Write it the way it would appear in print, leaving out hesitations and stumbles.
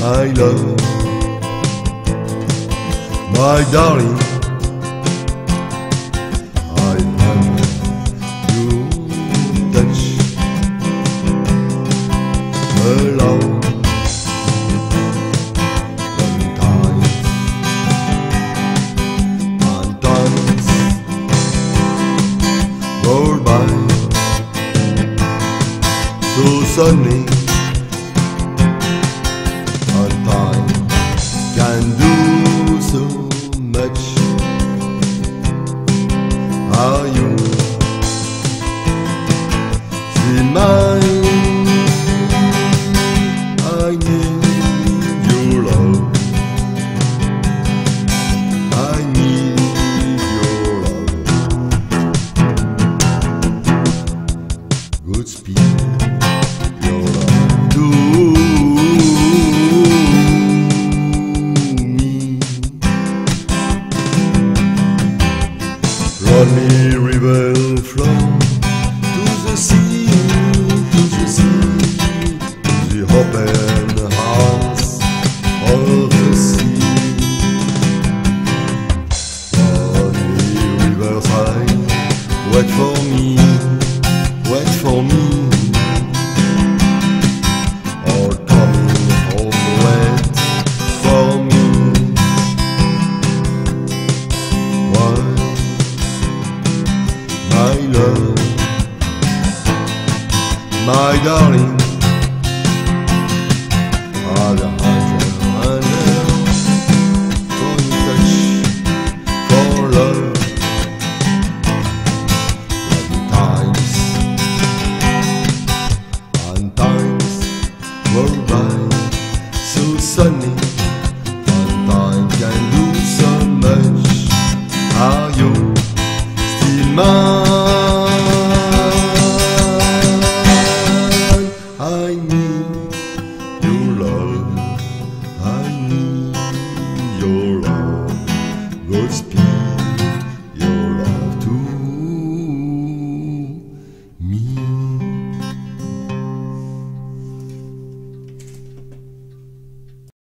my love, my darling. I love your touch alone. Sometimes roll by so suddenly. Time can do so much. Are you see mine? I need your love. I need your love. Good speed, your love too. Lonely river flow to the sea, to the sea, to the open arms of the sea. Lonely riverside, wait for me, wait for me. All coming home, wait for me. Why? My love, my darling, are the hundred for you touch, for love. Times and times roll by so sunny, and time can do so much. Are you still mine?